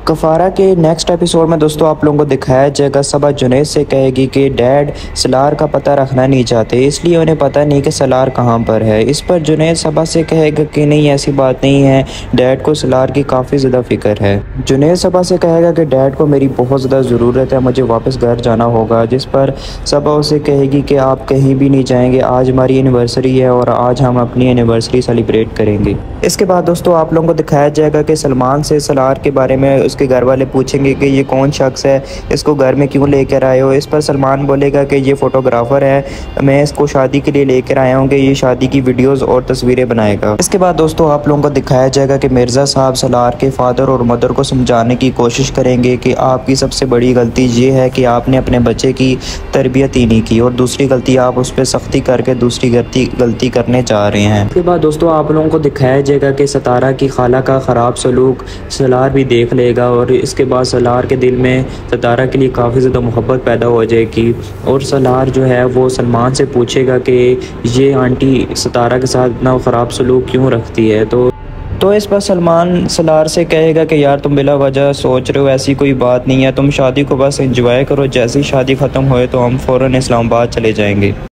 कफारा के next episode में दोस्तों आप लोगों को दिखाया जाएगा सबा जुनैद से कहेगी कि डैड सलार का पता रखना नहीं चाहते, इसलिए उन्हें पता नहीं कि सलार कहाँ पर है। इस पर जुनैद सबा से कहेगा कि नहीं ऐसी बात नहीं है, डैड को सलार की काफ़ी ज़्यादा फिक्र है। जुनैद सबा से कहेगा कि डैड को मेरी बहुत ज़्यादा ज़रूरत है, मुझे वापस घर जाना होगा। जिस पर सबा उसे कहेगी कि आप कहीं भी नहीं जाएंगे, आज हमारी एनिवर्सरी है और आज हम अपनी एनिवर्सरी सेलिब्रेट करेंगे। इसके बाद दोस्तों आप लोगों को दिखाया जाएगा कि सलमान से सलार के बारे में उसके घर वाले पूछेंगे कि ये कौन शख्स है, इसको घर में क्यों लेकर आए हो। इस पर सलमान बोलेगा कि ये फ़ोटोग्राफ़र है, मैं इसको शादी के लिए लेकर आया हूँ कि ये शादी की वीडियोस और तस्वीरें बनाएगा। इसके बाद दोस्तों आप लोगों को दिखाया जाएगा कि मिर्ज़ा साहब सलार के फादर और मदर को समझाने की कोशिश करेंगे कि आपकी सबसे बड़ी गलती ये है कि आपने अपने बच्चे की तरबियत ही नहीं की, और दूसरी गलती आप उस पर सख्ती करके दूसरी गलती करने जा रहे हैं। इसके बाद दोस्तों आप लोगों को दिखाया जाएगा कि सितारा की खाला का ख़राब सलूक सलार भी देख लेगा, और इसके बाद सलार के दिल में सितारा के लिए काफ़ी ज़्यादा मोहब्बत पैदा हो जाएगी। और सलार जो है वो सलमान से पूछेगा कि ये आंटी सितारा के साथ इतना ख़राब सलूक क्यों रखती है। तो इस पर सलमान सलार से कहेगा कि यार तुम बिला वजह सोच रहे हो, ऐसी कोई बात नहीं है, तुम शादी को बस एंजॉय करो, जैसे ही शादी ख़त्म होए तो हम फ़ौरन इस्लामाबाद चले जाएंगे।